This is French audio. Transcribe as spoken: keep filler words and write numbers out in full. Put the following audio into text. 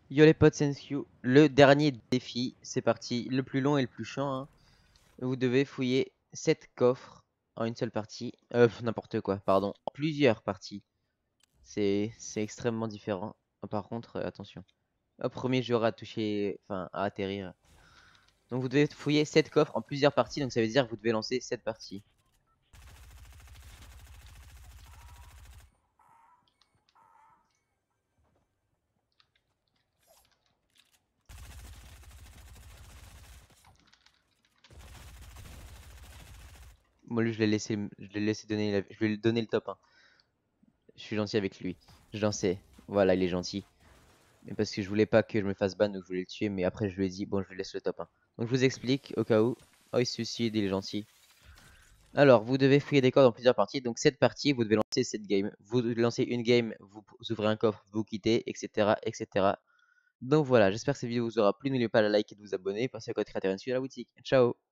Yo les potes, c'est you. Le dernier défi, c'est parti. Le plus long et le plus chiant, hein. Vous devez fouiller sept coffres en une seule partie. Euh, n'importe quoi, pardon. En plusieurs parties. C'est c'est extrêmement différent. Par contre, euh, attention. Au premier jour à toucher, enfin à atterrir. Donc vous devez fouiller sept coffres en plusieurs parties. Donc ça veut dire que vous devez lancer sept parties. Moi, lui, je l'ai laissé, je l'ai laissé donner, la- je vais lui donner le top un. Je suis gentil avec lui. Je l'en sais. Voilà, il est gentil. Mais parce que je voulais pas que je me fasse ban, donc je voulais le tuer. Mais après, je lui ai dit, bon, je lui laisse le top un. Donc je vous explique au cas où. Oh, il se suicide, il est gentil. Alors, vous devez fouiller des codes dans plusieurs parties. Donc cette partie, vous devez lancer cette game. Vous lancez une game, vous ouvrez un coffre, vous quittez, et cetera, et cetera. Donc voilà, j'espère que cette vidéo vous aura plu. N'oubliez pas de la like et de vous abonner. Passez à code créateur à la boutique. Ciao!